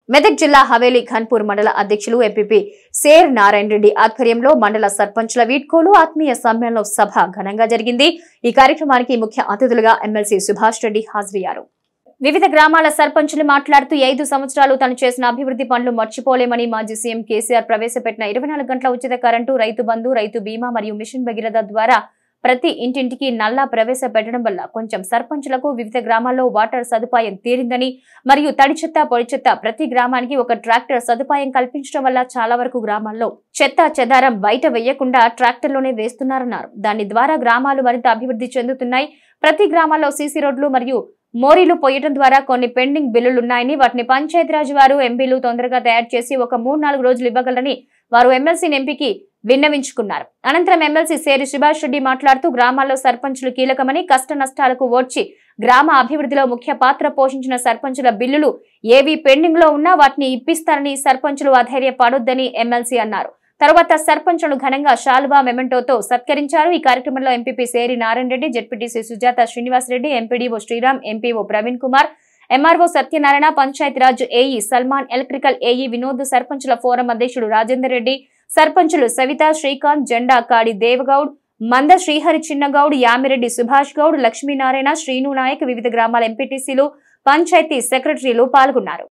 మెదక్ జిల్లా హవేలీ ఖన్పూర్ మండల అధ్యక్షులు ఎంపీపీ సేర్ నారాయణ రెడ్డి ఆధ్వర్యంలో మండల సర్పంచుల వీడ్కోలు ఆత్మీయ సమ్మేళన సభ ఘనంగా జరిగింది। ఈ కార్యక్రమానికి ముఖ్య అతిథులుగా ఎమ్మెల్సీ సుభాష్ రెడ్డి హాజరయ్యారు। వివిధ గ్రామాల సర్పంచులు మాట్లాడుతూ 5 సంవత్సరాలు తను చేసిన అభివృద్ధి పనులు మర్చిపోలేమని మాజీ సీఎం కేసీఆర్ ప్రవేశపెట్టిన 24 గంటల ఉచిత కరెంటు, రైతు బంధు, రైతు బీమా మరియు మిషన్ భగీరథ ద్వారా ప్రతి ఇంటింటికి నల్లా ప్రవేశపెట్టడం వల్ల కొంచెం సర్పంచులకు వివిధ గ్రామాల్లో వాటర్ సదుపాయం తీరిందని మరియు తడి చెత్త, పొడి చెత్త ప్రతి గ్రామానికి ఒక ట్రాక్టర్ సదుపాయం కల్పించడం వల్ల చాలా వరకు గ్రామాల్లో చెత్త చెదారం బయట వేయకుండా ట్రాక్టర్లోనే వేస్తున్నారన్నారు। దాని ద్వారా గ్రామాలు మరింత అభివృద్ధి చెందుతున్నాయి। ప్రతి గ్రామాల్లో సీసీ రోడ్లు మరియు మోరీలు పోయడం ద్వారా కొన్ని పెండింగ్ బిల్లులున్నాయని వాటిని పంచాయతీరాజ్ వారు ఎంపీలు తొందరగా తయారు చేసి ఒక 3-4 రోజులు ఇవ్వగలరని వారు ఎమ్మెల్సీని ఎంపీకి విన్నవించుకున్నారు। అనంతరం ఎమ్మెల్సీ సేరి సుభాష్ రెడ్డి మాట్లాడుతూ గ్రామాల్లో సర్పంచులు కీలకమని, కష్ట నష్టాలకు ఓర్చి గ్రామ అభివృద్ధిలో ముఖ్య పాత్ర పోషించిన సర్పంచుల బిల్లులు ఏవి పెండింగ్ లో ఉన్నా వాటిని ఇప్పిస్తారని సర్పంచులు అధైర్యపడొద్దని ఎమ్మెల్సీ అన్నారు। తర్వాత సర్పంచులను ఘనంగా శాలువా మెమెంటోతో సత్కరించారు। ఈ కార్యక్రమంలో MPP Seri Narayana Reddy, ZPTC Sujatha Srinivas Reddy, MPDO Sriram, MPO Praveen Kumar, MRO Satyanarayana, Panchayati Raj AE Salman, electrical AE Vinod, సర్పంచుల ఫోరం అధ్యక్షుడు రాజేందర్ రెడ్డి, సర్పంచులు సవిత, శ్రీకాంత్, జెండా కాడి దేవగౌడ్, మంద శ్రీహరి చిన్నగౌడ్, యామిరెడ్డి సుభాష్ గౌడ్, లక్ష్మీనారాయణ, శ్రీను నాయక్, వివిధ గ్రామాల ఎంపీటీసీలు, పంచాయతీ సెక్రటరీలు పాల్గొన్నారు।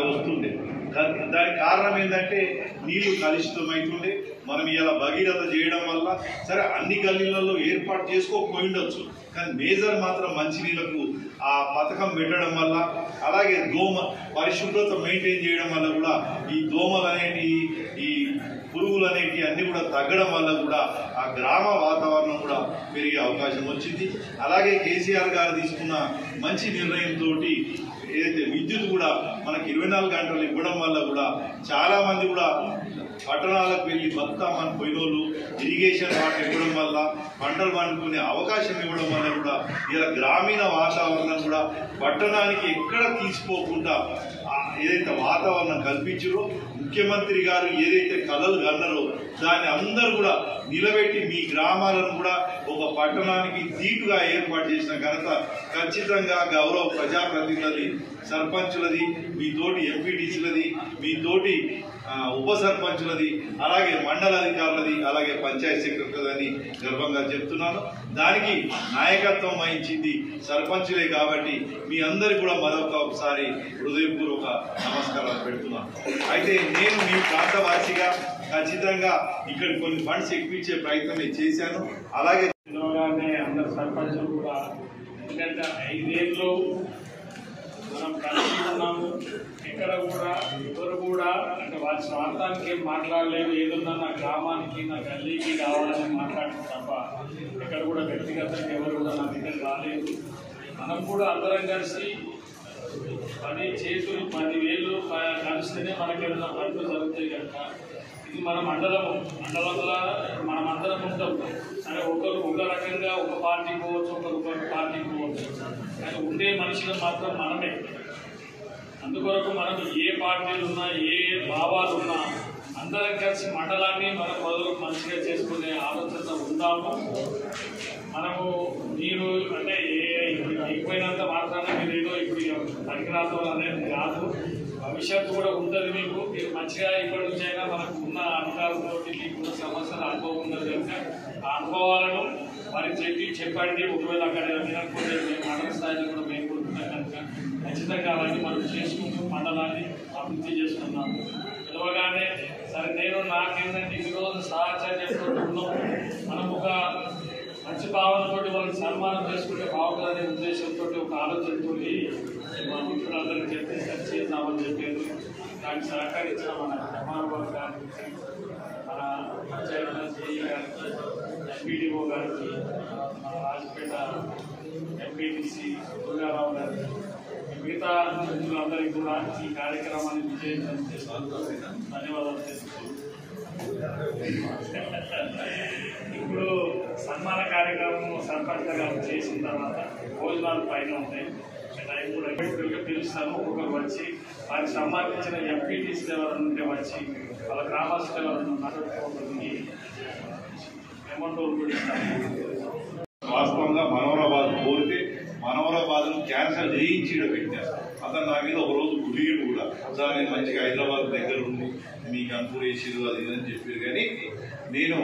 దానికి కారణం ఏంటంటే నీళ్లు కలుషితమవుతుండే, మనం ఇలా భగీరథ చేయడం వల్ల సరే అన్ని గల్లీలలో ఏర్పాటు చేసుకోకపోయి ఉండొచ్చు, కానీ మేజర్ మాత్రం మంచినీళ్లకు ఆ పథకం పెట్టడం వల్ల, అలాగే దోమ పరిశుభ్రత మెయింటైన్ చేయడం వల్ల కూడా ఈ దోమలు అనేటి, ఈ పురుగులు అనేటి అన్ని కూడా తగ్గడం వల్ల కూడా ఆ గ్రామ వాతావరణం కూడా పెరిగే అవకాశం వచ్చింది। అలాగే కేసీఆర్ గారు తీసుకున్న మంచి నిర్ణయంతో ఏదైతే విద్యుత్ కూడా మనకి 24 గంటలు ఇవ్వడం వల్ల కూడా చాలా మంది కూడా పట్టణాలకు వెళ్ళి బతుకామని పోయినోళ్ళు ఇరిగేషన్ వాటర్ ఇవ్వడం వల్ల పంటలు పండుకునే అవకాశం ఇవ్వడం వల్ల కూడా ఇలా గ్రామీణ వాతావరణం కూడా పట్టణానికి ఎక్కడ తీసిపోకుండా ఏదైతే వాతావరణం కల్పించారో, ముఖ్యమంత్రి గారు ఏదైతే కలలు కన్నారో దాన్ని అందరూ కూడా నిలబెట్టి మీ గ్రామాలను కూడా ఒక పట్టణానికి దీటుగా ఏర్పాటు చేసిన ఘనత ఖచ్చితంగా గౌరవ ప్రజాప్రతినిధులది, సర్పంచులది, మీ తోటి ఎంపీటీసీలది, మీ తోటి ఉప సర్పంచులది, అలాగే మండల అధికారులది, అలాగే పంచాయతీ సెక్రటరీలని గర్వంగా చెప్తున్నాను। దానికి నాయకత్వం వహించింది సర్పంచులే కాబట్టి మీ అందరికీ కూడా మరొకసారి హృదయపూర్వక నమస్కారాలు పెడుతున్నాను। అయితే నేను మీ ప్రాంతవాసిగా ఖచ్చితంగా ఇక్కడ కొన్ని ఫండ్స్ ఎక్కించే ప్రయత్నం చేశాను। అలాగే అందరు సర్పంచులు కూడా, ఎందుకంటే 5 ఏళ్ళు మనం కలిసి ఉన్నాము, ఎక్కడ కూడా ఎవరు కూడా అంటే వాళ్ళ స్వార్థానికి ఏం మాట్లాడలేదు, ఏదన్నా నా గ్రామానికి, నా గల్లీకి కావాలని మాట్లాడడం తప్ప ఎక్కడ కూడా వ్యక్తిగతంగా ఎవరు కూడా నా దగ్గర రాలేదు। మనం కూడా అందరం కలిసి 10 చేతులు 10 వేళ్ళు కలిస్తేనే మనకి ఏదైనా పనులు జరుగుతాయి కనుక ఇది మన మండలంలో మనం అందరం ఉంటాం। సరే ఒకరు ఒక రకంగా ఒక పార్టీ పోవచ్చు, ఒకరు పార్టీ పోవచ్చు, కానీ ఉండే మనుషులు మాత్రం మనమే। అందుకొరకు మనం ఏ పార్టీలు ఉన్నా, ఏ భావాలు ఉన్నా అందరం కలిసి మండలాన్ని మనం మొదలు మంచిగా చేసుకునే ఆలోచన ఉందాము। మనము మీరు అంటే అయిపోయినంత మాత్రాన మీరు ఏదో ఇప్పుడు పనికిరాదు అనేది కాదు, భవిష్యత్తు కూడా ఉంటుంది మీకు। మీరు మంచిగా ఇప్పటి నుంచి అయినా మనకు ఉన్న అధికారులతో మీకున్న సమస్యలు అనుభవం ఉన్నది కనుక ఆ అనుభవాలను వారికి చెప్పండి। ఒకవేళ అక్కడ వినకపోతే మండల స్థాయిలో కూడా మేము కోరుతున్నాం కనుక ఖచ్చితంగా అవన్నీ మనం చేసుకుంటూ మండలాన్ని అభివృద్ధి చేసుకున్నాము। పిలవగానే సరే నేను నాకేంటంటే ఈరోజు సహచర్యంతో ఉన్నాం, మనం ఒక మంచి భావనతో వాళ్ళకి సన్మానం చేసుకుంటే బాగుంటుందనే ఉద్దేశంతో ఒక ఆలోచనతో మా మిత్రులందరికీ చెప్పి సరి చేద్దామని చెప్పారు। దానికి సహకరించిన మన ఎంఆర్ఓ గారికి, మన పంచాయతీ జేఈ గారికి, ఎంపీడీఓ గారికి, మన రాజపేట ఎంపీటీసీ దుర్గారావు గారికి, మిగతా మిత్రులందరికీ కూడా ఈ కార్యక్రమాన్ని విజయవంతం చేసినందుకు ధన్యవాదాలు తెలుపుతున్నాను। ఇప్పుడు సన్మాన కార్యక్రమం సర్పంచ్గా చేసిన తర్వాత భోజనాలు పైన ఉంటాయి, టైం కూడా పిలుస్తాను। ఒక్కొక్కరు వచ్చి వారికి సంబంధించిన ఎంపీటీసీలు ఎవరైనా ఉంటే వచ్చి వాళ్ళ గ్రామస్తులు ఎవరైనా ఉన్నటువంటి అమౌంట్ కూడా ఇస్తాను। వాస్తవంగా మనోరాబాద్ కోరితే మనవరాబాద్ను క్యాన్సల్ చేయించి పెట్టారు. అతను నా మీద ఒక రోజు గుడిగిడు కూడా, సార్ నేను మంచిగా హైదరాబాద్ దగ్గర ఉంది మీకు అనుకూల వేసిరు అది ఇదని చెప్పారు. కానీ నేను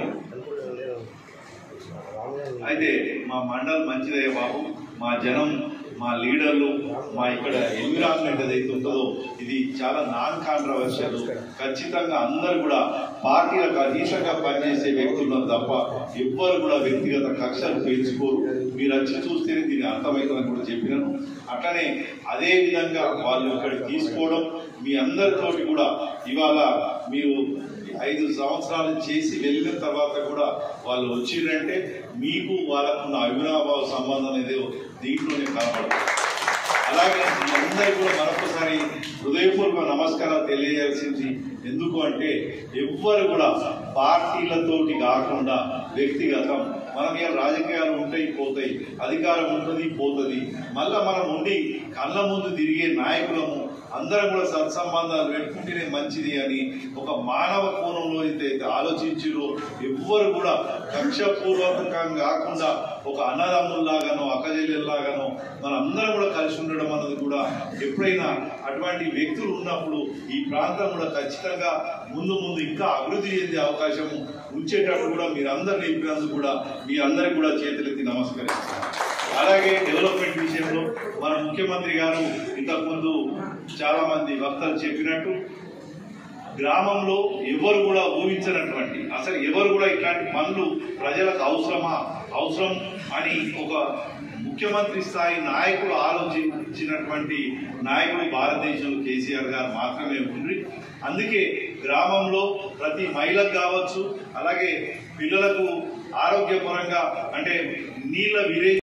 అయితే మా మండలం మంచిదే బాబు, మా జనం, మా లీడర్లు, మా ఇక్కడ ఎన్విరాన్మెంట్ ఏదైతే ఉంటుందో ఇది చాలా నాన్ కాంట్రవర్షియల్. ఖచ్చితంగా అందరూ కూడా పార్టీలకు అధీనంగా పనిచేసే వ్యక్తులు తప్ప ఎవ్వరు కూడా వ్యక్తిగత కక్షలు పెంచుకోరు. మీరు వచ్చి చూస్తేనే దీన్ని అర్థమవుతుందని కూడా చెప్పినాను. అట్లనే అదే విధంగా వాళ్ళు ఇక్కడ తీసుకోవడం మీ అందరితోటి కూడా ఇవాళ మీరు 5 సంవత్సరాలు చేసి వెళ్ళిన తర్వాత కూడా వాళ్ళు వచ్చిందంటే మీకు వాళ్ళకున్న అవినాభావ సంబంధం ఏదో దీంట్లోనే కనపడదు. అలాగే మీ అందరికీ కూడా మరొకసారి హృదయపూర్వక నమస్కారాలు తెలియజేయాల్సింది. ఎందుకు అంటే ఎవ్వరు కూడా పార్టీలతోటి కాకుండా వ్యక్తిగతం, మనం ఇలా రాజకీయాలు ఉంటాయి పోతాయి, అధికారం ఉంటుంది పోతుంది, మళ్ళా మనం ఉండి కళ్ళ ముందు తిరిగే నాయకులము అందరం కూడా సత్సంబంధాలు పెట్టుకుంటేనే మంచిది అని ఒక మానవ కోణంలో అయితే ఆలోచించిరో ఎవ్వరు కూడా కక్షపూర్వకంగా కాకుండా ఒక అన్నదమ్ముల్లాగానో అక్కజెల్లెల్లాగానో మనందరం కూడా కలిసి ఉండడం అన్నది కూడా ఎప్పుడైనా అటువంటి వ్యక్తులు ఉన్నప్పుడు ఈ ప్రాంతం కూడా ఖచ్చితంగా ముందు ఇంకా అభివృద్ధి చెందే అవకాశం ఉంచేటట్టు కూడా మీరందరూ చెప్పినందుకు కూడా మీ అందరికి కూడా చేతులెత్తి నమస్కరిస్తాను. అలాగే డెవలప్మెంట్ విషయంలో మన ముఖ్యమంత్రి గారు ఇంతకుముందు చాలా మంది వక్తలు చెప్పినట్టు గ్రామంలో ఎవరు కూడా ఊహించినటువంటి, అసలు ఎవరు కూడా ఇట్లాంటి పనులు ప్రజలకు అవసరం అని ఒక ముఖ్యమంత్రి స్థాయి నాయకులు ఆలోచించినటువంటి నాయకుడు భారతదేశంలో కేసీఆర్ గారు మాత్రమే ఉండి, అందుకే గ్రామంలో ప్రతి మహిళకు కావచ్చు, అలాగే పిల్లలకు ఆరోగ్యపరంగా అంటే నీళ్ళ విరేజ్